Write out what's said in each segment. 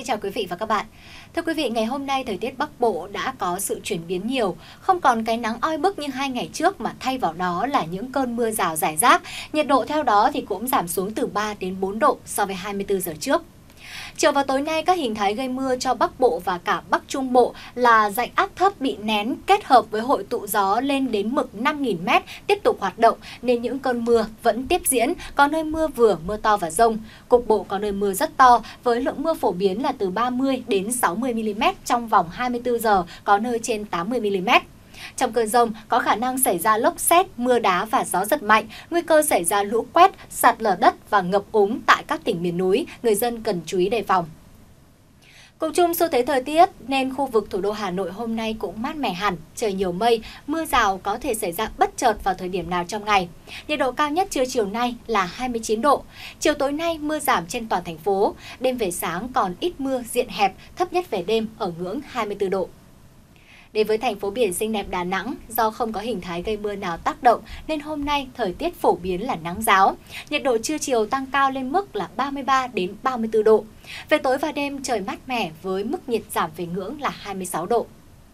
chào quý vị và các bạn. Thưa quý vị, ngày hôm nay thời tiết Bắc Bộ đã có sự chuyển biến nhiều, không còn cái nắng oi bức như 2 ngày trước mà thay vào đó là những cơn mưa rào rải rác. Nhiệt độ theo đó thì cũng giảm xuống từ 3 đến 4 độ so với 24 giờ trước. Chiều và tối nay, các hình thái gây mưa cho Bắc Bộ và cả Bắc Trung Bộ là rãnh áp thấp bị nén kết hợp với hội tụ gió lên đến mực 5.000m tiếp tục hoạt động nên những cơn mưa vẫn tiếp diễn, có nơi mưa vừa, mưa to và dông. Cục bộ có nơi mưa rất to với lượng mưa phổ biến là từ 30 đến 60mm trong vòng 24 giờ, có nơi trên 80mm. Trong cơn dông có khả năng xảy ra lốc sét, mưa đá và gió giật mạnh, nguy cơ xảy ra lũ quét, sạt lở đất và ngập úng tại các tỉnh miền núi, người dân cần chú ý đề phòng. Cùng chung xu thế thời tiết nên khu vực thủ đô Hà Nội hôm nay cũng mát mẻ hẳn, trời nhiều mây, mưa rào có thể xảy ra bất chợt vào thời điểm nào trong ngày. Nhiệt độ cao nhất trưa chiều nay là 29 độ. Chiều tối nay mưa giảm trên toàn thành phố, đêm về sáng còn ít mưa diện hẹp, thấp nhất về đêm ở ngưỡng 24 độ. Đến với thành phố biển xinh đẹp Đà Nẵng, do không có hình thái gây mưa nào tác động nên hôm nay thời tiết phổ biến là nắng ráo. Nhiệt độ trưa chiều tăng cao lên mức là 33 đến 34 độ. Về tối và đêm trời mát mẻ với mức nhiệt giảm về ngưỡng là 26 độ.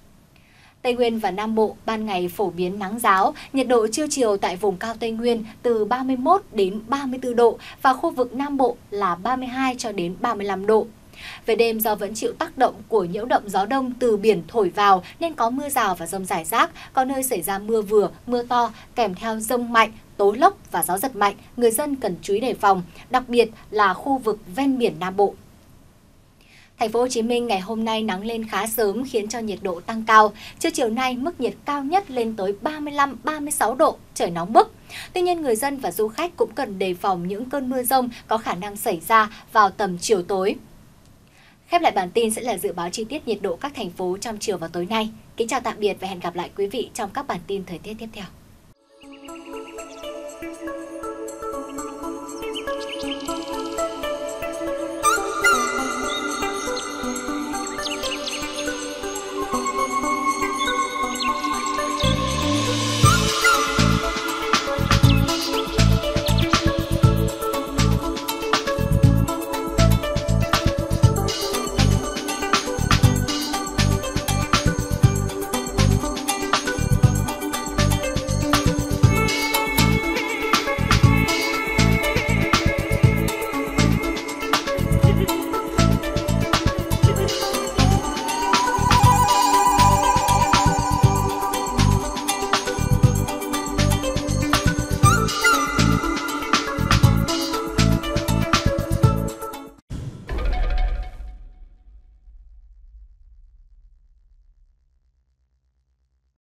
Tây Nguyên và Nam Bộ ban ngày phổ biến nắng ráo, nhiệt độ trưa chiều tại vùng cao Tây Nguyên từ 31 đến 34 độ và khu vực Nam Bộ là 32 cho đến 35 độ. Về đêm do vẫn chịu tác động của nhiễu động gió đông từ biển thổi vào nên có mưa rào và dông rải rác, có nơi xảy ra mưa vừa, mưa to kèm theo dông mạnh, tố lốc và gió giật mạnh, người dân cần chú ý đề phòng, đặc biệt là khu vực ven biển Nam Bộ. Thành phố Hồ Chí Minh ngày hôm nay nắng lên khá sớm khiến cho nhiệt độ tăng cao. Trưa chiều nay mức nhiệt cao nhất lên tới 35-36 độ, trời nóng bức. Tuy nhiên người dân và du khách cũng cần đề phòng những cơn mưa dông có khả năng xảy ra vào tầm chiều tối. Khép lại bản tin sẽ là dự báo chi tiết nhiệt độ các thành phố trong chiều và tối nay. Kính chào tạm biệt và hẹn gặp lại quý vị trong các bản tin thời tiết tiếp theo.